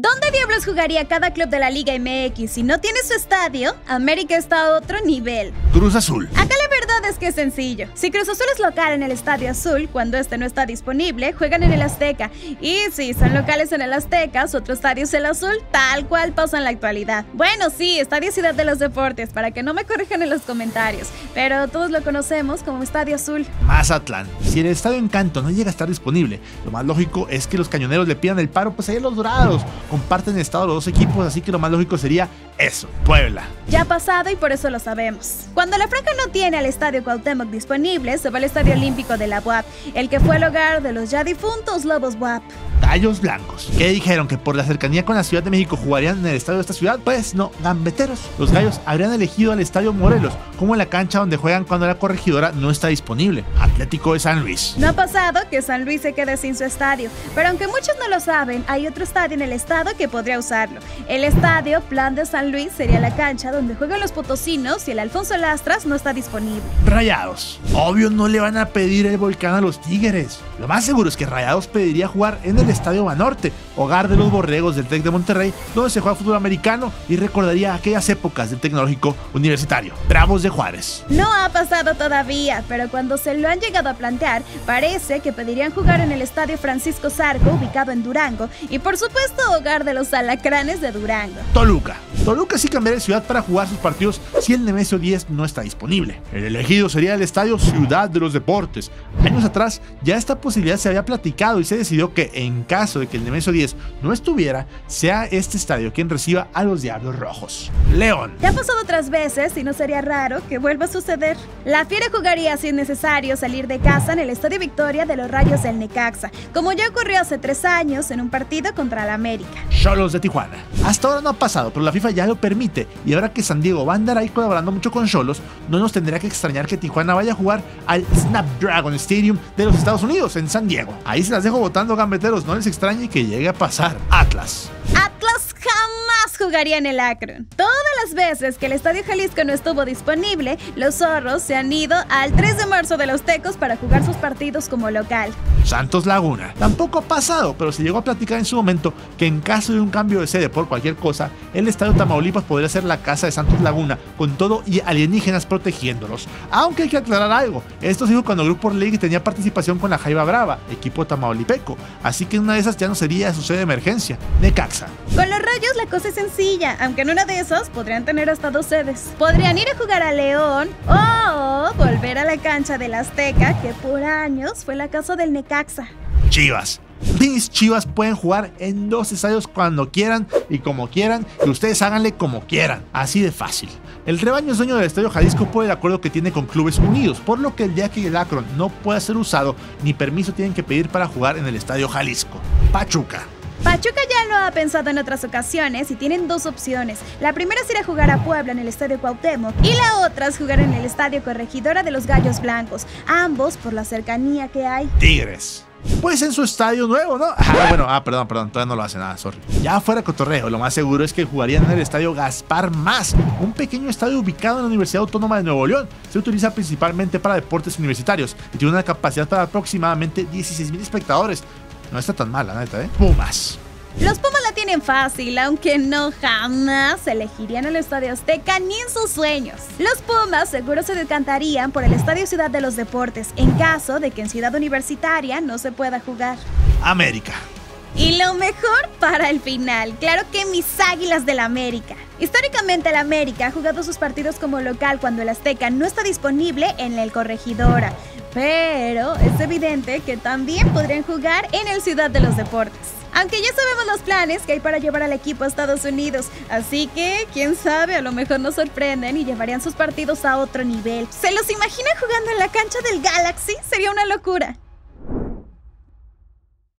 ¿Dónde diablos jugaría cada club de la Liga MX si no tiene su estadio? América está a otro nivel. Cruz Azul. Acá la verdad es que es sencillo. Si Cruz Azul es local en el Estadio Azul, cuando este no está disponible, juegan en el Azteca. Y si son locales en el Azteca, su otro estadio es el Azul, tal cual pasa en la actualidad. Bueno, sí, Estadio Ciudad de los Deportes, para que no me corrijan en los comentarios, pero todos lo conocemos como Estadio Azul. Mazatlán. Si el Estadio Encanto no llega a estar disponible, lo más lógico es que los cañoneros le pidan el paro pues ahí a los Dorados. Comparten estado los dos equipos, así que lo más lógico sería eso, Puebla. Ya ha pasado y por eso lo sabemos. Cuando la Franja no tiene al Estadio Cuauhtémoc disponible, se va al Estadio Olímpico de la UAP, el que fue el hogar de los ya difuntos Lobos UAP. Gallos Blancos. ¿Qué dijeron? ¿Que por la cercanía con la Ciudad de México jugarían en el estadio de esta ciudad? Pues no, gambeteros. Los Gallos habrían elegido al Estadio Morelos, como en la cancha donde juegan cuando la corregidora no está disponible. Atlético de San Luis. No ha pasado que San Luis se quede sin su estadio, pero aunque muchos no lo saben, hay otro estadio en el estado que podría usarlo. El Estadio Plan de San Luis sería la cancha donde juegan los potosinos si el Alfonso Lastras no está disponible. Rayados. Obvio no le van a pedir el Volcán a los Tigres. Lo más seguro es que Rayados pediría jugar en el Estadio Banorte, hogar de los Borregos del TEC de Monterrey, donde se juega fútbol americano y recordaría aquellas épocas del Tecnológico Universitario. Bravos de Juárez. No ha pasado todavía, pero cuando se lo han llegado a plantear, parece que pedirían jugar en el Estadio Francisco Zarco, ubicado en Durango, y por supuesto hogar de los Alacranes de Durango. Toluca. Toluca sí cambiaría de ciudad para jugar sus partidos si el Nemesio 10 no está disponible. El elegido sería el Estadio Ciudad de los Deportes. Años atrás ya esta posibilidad se había platicado y se decidió que en caso de que el Nemesio 10 no estuviera, sea este estadio quien reciba a los Diablos Rojos. León. Ya ha pasado otras veces y no sería raro que vuelva a suceder. La Fiera jugaría si es necesario salir de casa en el Estadio Victoria de los Rayos del Necaxa, como ya ocurrió hace 3 años en un partido contra la América. Xolos de Tijuana. Hasta ahora no ha pasado, pero la FIFA ya lo permite, y ahora que San Diego va a andar ahí colaborando mucho con Xolos, no nos tendría que extrañar que Tijuana vaya a jugar al Snapdragon Stadium de los Estados Unidos en San Diego. Ahí se las dejo votando, gambeteros, no les extrañe que llegue a pasar. Atlas. Atlas jamás jugaría en el Akron. Todas las veces que el Estadio Jalisco no estuvo disponible, los zorros se han ido al 3 de marzo de los Tecos para jugar sus partidos como local. Santos Laguna. Tampoco ha pasado, pero se llegó a platicar en su momento que en caso de un cambio de sede por cualquier cosa, el Estadio Tamaulipas podría ser la casa de Santos Laguna, con todo y alienígenas protegiéndolos. Aunque hay que aclarar algo, esto se dijo cuando Grupo Orlegui tenía participación con la Jaiba Brava, equipo tamaulipeco, así que en una de esas ya no sería su sede de emergencia. Necaxa. Con los Rayos la cosa es sencilla, aunque en una de esas podrían tener hasta 2 sedes. Podrían ir a jugar a León o volver a la cancha del Azteca, que por años fue la casa del Necaxa. Chivas. Mis Chivas pueden jugar en 2 estadios cuando quieran y como quieran, y ustedes háganle como quieran, así de fácil. El rebaño es dueño del Estadio Jalisco por el acuerdo que tiene con Clubes Unidos, por lo que el día que el Akron no pueda ser usado, ni permiso tienen que pedir para jugar en el Estadio Jalisco. Pachuca. Pachuca ya lo ha pensado en otras ocasiones y tienen 2 opciones. La primera es ir a jugar a Puebla en el Estadio Cuauhtémoc y la otra es jugar en el Estadio Corregidora de los Gallos Blancos, ambos por la cercanía que hay. Tigres. Pues en su estadio nuevo, ¿no? Perdón, todavía no lo hacen nada, sorry. Ya fuera cotorreo, lo más seguro es que jugarían en el Estadio Gaspar Más, un pequeño estadio ubicado en la Universidad Autónoma de Nuevo León. Se utiliza principalmente para deportes universitarios y tiene una capacidad para aproximadamente 16,000 espectadores. No está tan mal, la neta, ¿eh? Pumas. Los Pumas la tienen fácil, aunque no jamás elegirían el Estadio Azteca ni en sus sueños. Los Pumas seguro se decantarían por el Estadio Ciudad de los Deportes, en caso de que en Ciudad Universitaria no se pueda jugar. América. Y lo mejor para el final, claro que mis Águilas del América. Históricamente el América ha jugado sus partidos como local cuando el Azteca no está disponible en el Corregidora, pero es evidente que también podrían jugar en el Ciudad de los Deportes. Aunque ya sabemos los planes que hay para llevar al equipo a Estados Unidos, así que, quién sabe, a lo mejor nos sorprenden y llevarían sus partidos a otro nivel. ¿Se los imaginan jugando en la cancha del Galaxy? Sería una locura.